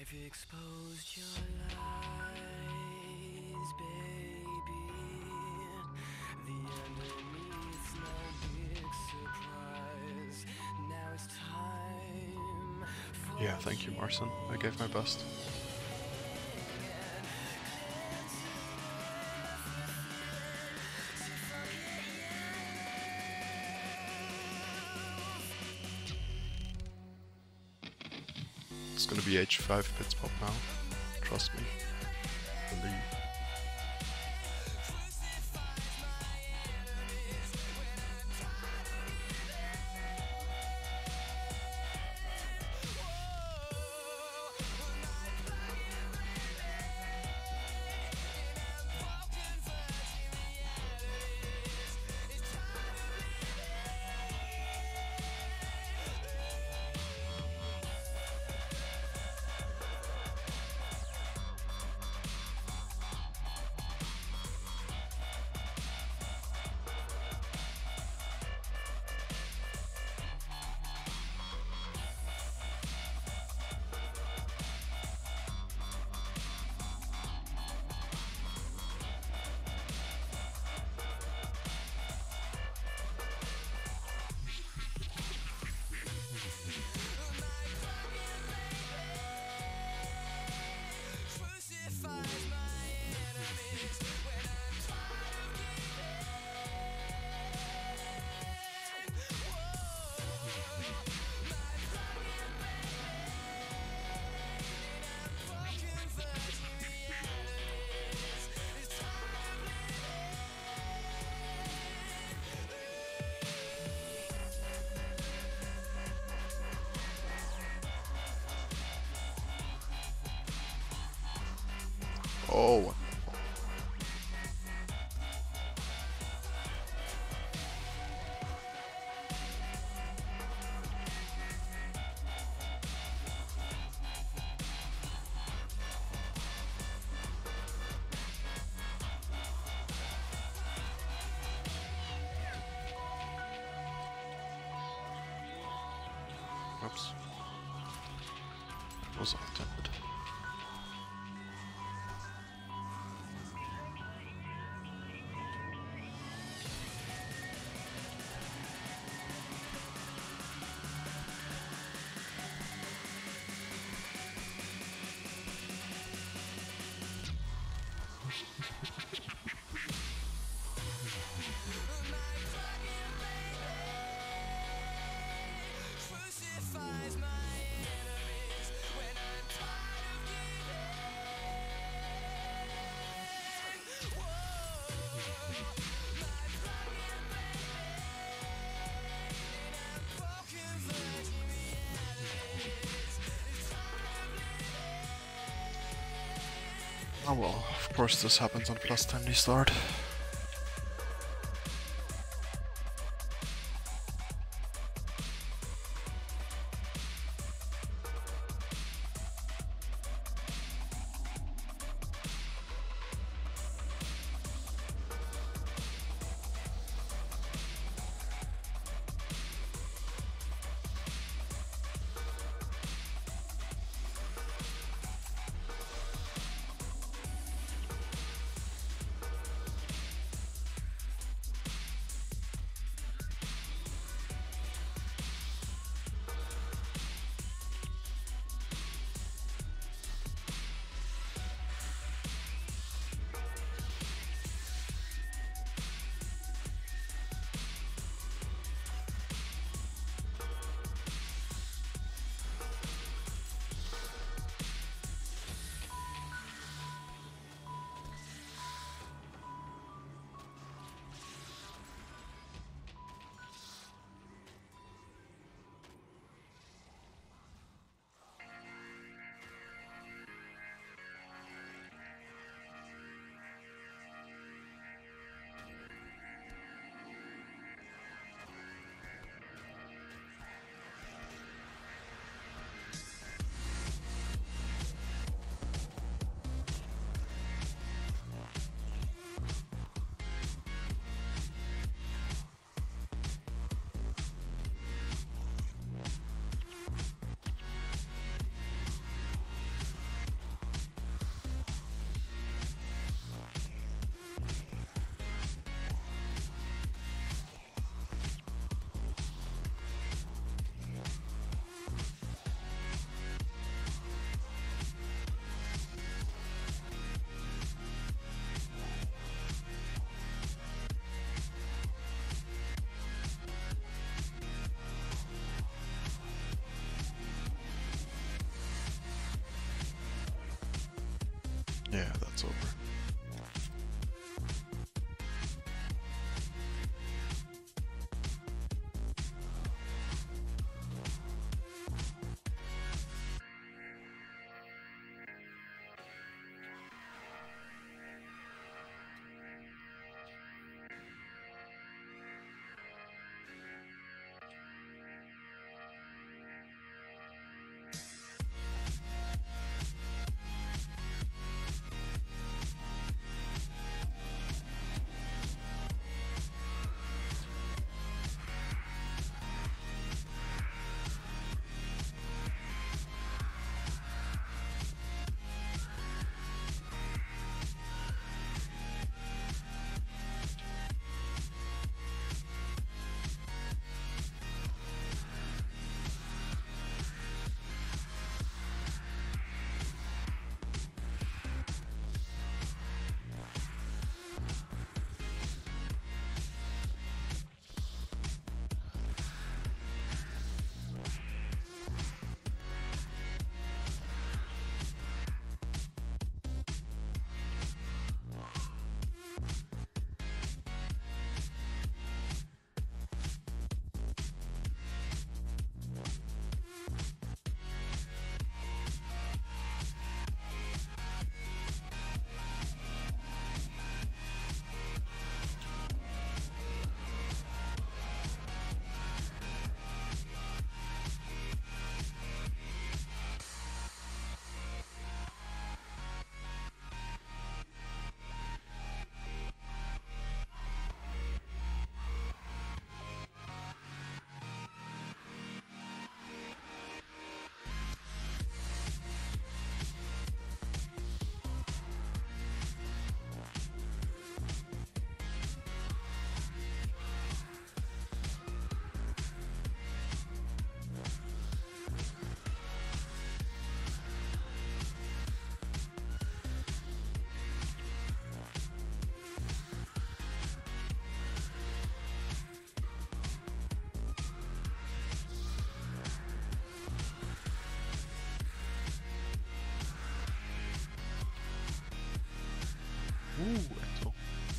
exposed your lies, baby. The underneath's no big surprise. Now it's time for Yeah, thank you, Marcin. I gave my best. It's gonna be H5 pits pop now. Trust me. Believe. Oh. Oops. Was intended. Oh well, of course this happens on plus 10 start. it's over. Ooh, Enzo.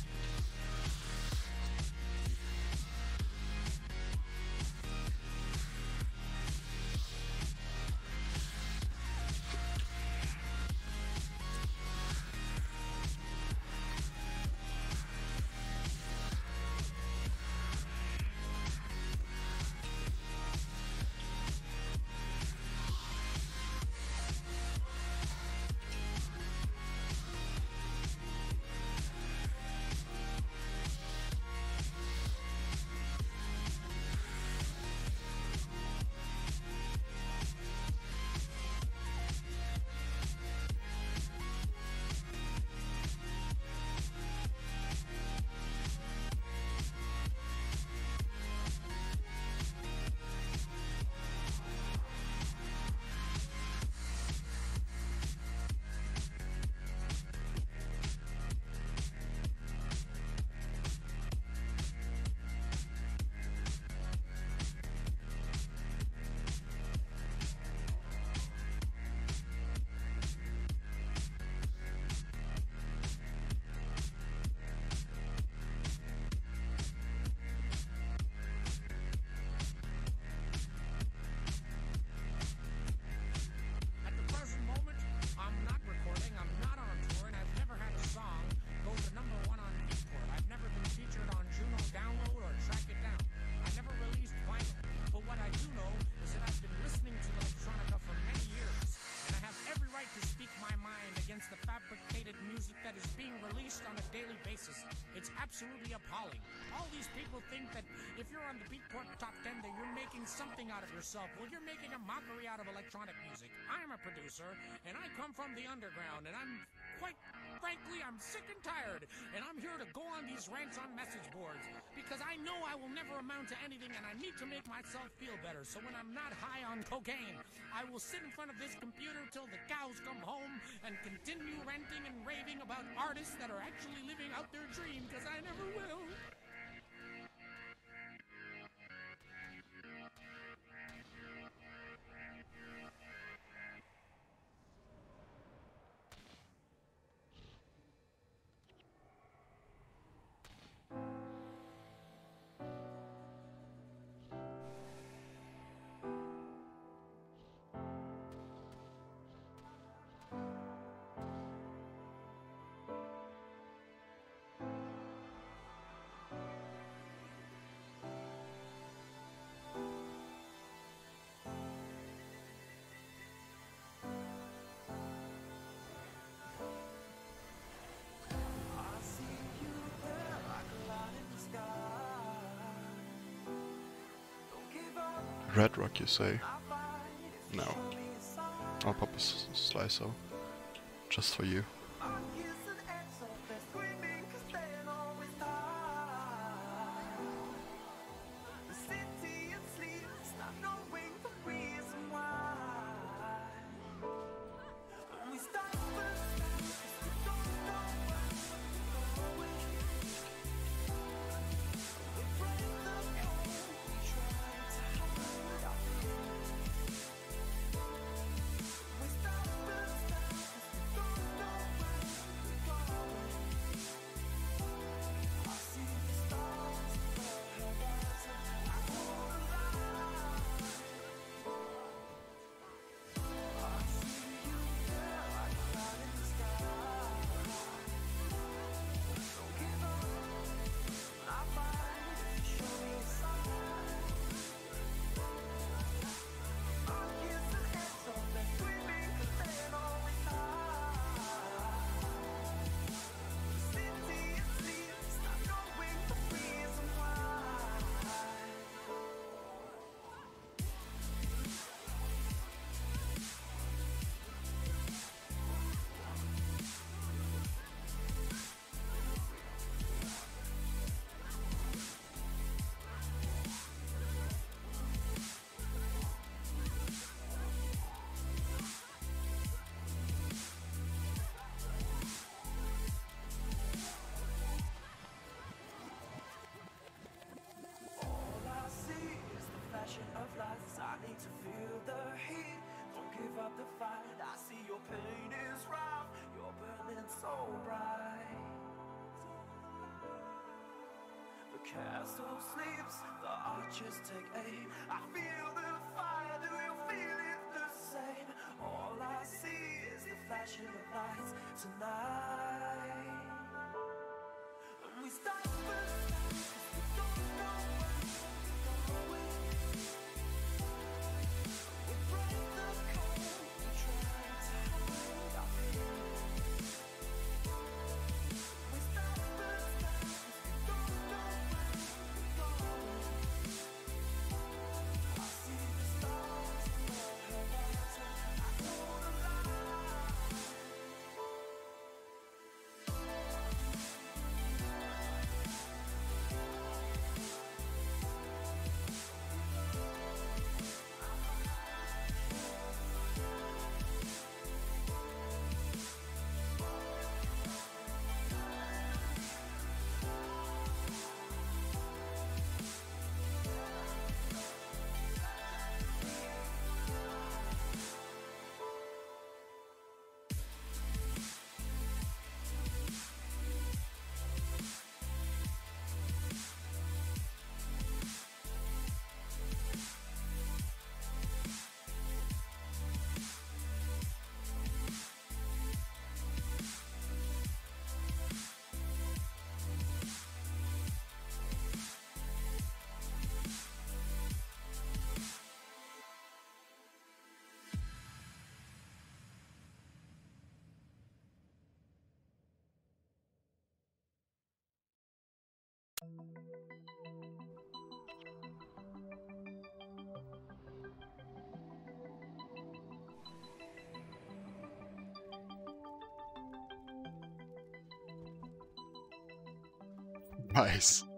It's absolutely appalling. All these people think that if you're on the Beatport Top 10 that you're making something out of yourself. Well, you're making a mockery out of electronic music. I'm a producer, and I come from the underground, and I'm quite frankly, I'm sick and tired, and I'm here to go on these rants on message boards, because I know I will never amount to anything, and I need to make myself feel better. So when I'm not high on cocaine, I will sit in front of this computer till the cows come home and continue ranting and raving about artists that are actually living out their dream, because I never will. Red rock, you say? No. I'll pop a slicer. Just for you. Castle sleeps, the archers take aim. I feel the fire, do you feel it the same? All I see is the flashing of lights tonight. And we stop first, we don't know where we're going. We break the code, we try to hide our fears. We stop first, we don't know. Nice.